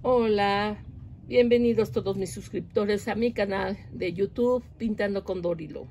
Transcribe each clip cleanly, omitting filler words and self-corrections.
Hola, bienvenidos todos mis suscriptores a mi canal de YouTube Pintando con Dorilo.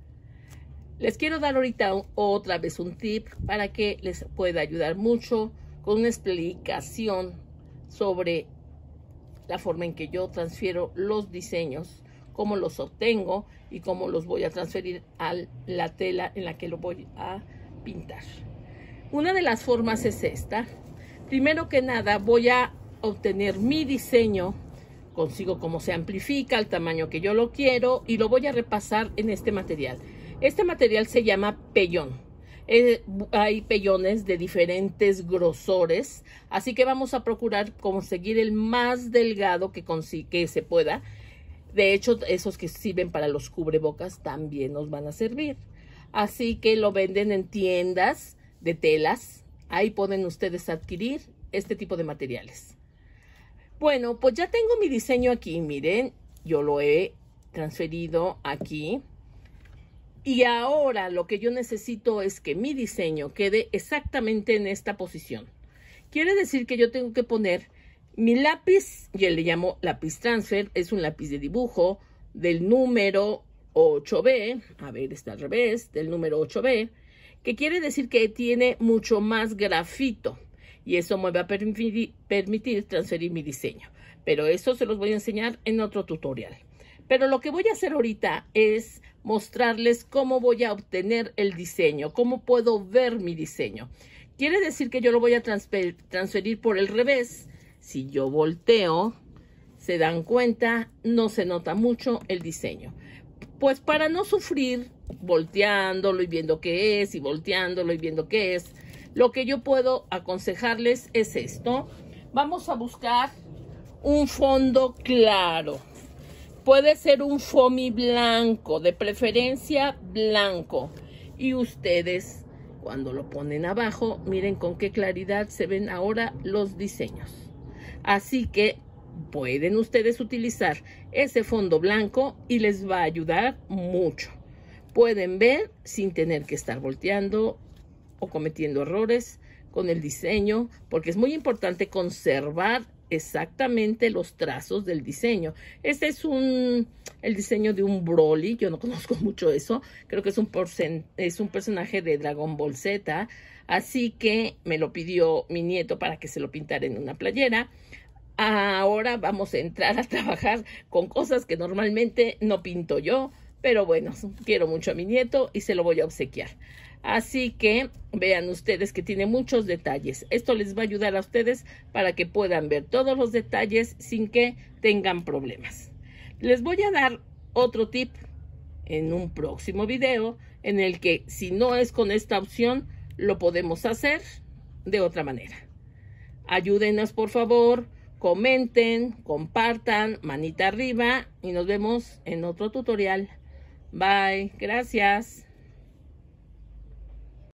Les quiero dar ahorita otra vez un tip para que les pueda ayudar mucho con una explicación sobre la forma en que yo transfiero los diseños, cómo los obtengo y cómo los voy a transferir a la tela en la que lo voy a pintar. Una de las formas es esta. Primero que nada voy a obtener mi diseño, consigo cómo se amplifica, el tamaño que yo lo quiero y lo voy a repasar en este material. Este material se llama pellón. Hay pellones de diferentes grosores, así que vamos a procurar conseguir el más delgado que se pueda. De hecho, esos que sirven para los cubrebocas también nos van a servir. Así que lo venden en tiendas de telas. Ahí pueden ustedes adquirir este tipo de materiales. Bueno, pues ya tengo mi diseño aquí, miren, yo lo he transferido aquí. Y ahora lo que yo necesito es que mi diseño quede exactamente en esta posición. Quiere decir que yo tengo que poner mi lápiz, yo le llamo lápiz transfer, es un lápiz de dibujo del número 8B, a ver, está al revés, del número 8B, que quiere decir que tiene mucho más grafito. Y eso me va a permitir transferir mi diseño. Pero eso se los voy a enseñar en otro tutorial. Pero lo que voy a hacer ahorita es mostrarles cómo voy a obtener el diseño, cómo puedo ver mi diseño. Quiere decir que yo lo voy a transferir por el revés. Si yo volteo, se dan cuenta, no se nota mucho el diseño. Pues para no sufrir volteándolo y viendo qué es, y volteándolo y viendo qué es, lo que yo puedo aconsejarles es esto. Vamos a buscar un fondo claro. Puede ser un foamy blanco, de preferencia blanco. Y ustedes, cuando lo ponen abajo, miren con qué claridad se ven ahora los diseños. Así que pueden ustedes utilizar ese fondo blanco y les va a ayudar mucho. Pueden ver sin tener que estar volteando o cometiendo errores con el diseño, porque es muy importante conservar exactamente los trazos del diseño. Este es el diseño de un Broly, yo no conozco mucho eso, creo que es un personaje de Dragon Ball Z, así que me lo pidió mi nieto para que se lo pintara en una playera. Ahora vamos a entrar a trabajar con cosas que normalmente no pinto yo, pero bueno, quiero mucho a mi nieto y se lo voy a obsequiar. Así que vean ustedes que tiene muchos detalles. Esto les va a ayudar a ustedes para que puedan ver todos los detalles sin que tengan problemas. Les voy a dar otro tip en un próximo video en el que si no es con esta opción, lo podemos hacer de otra manera. Ayúdenos por favor, comenten, compartan, manita arriba y nos vemos en otro tutorial. Bye, gracias.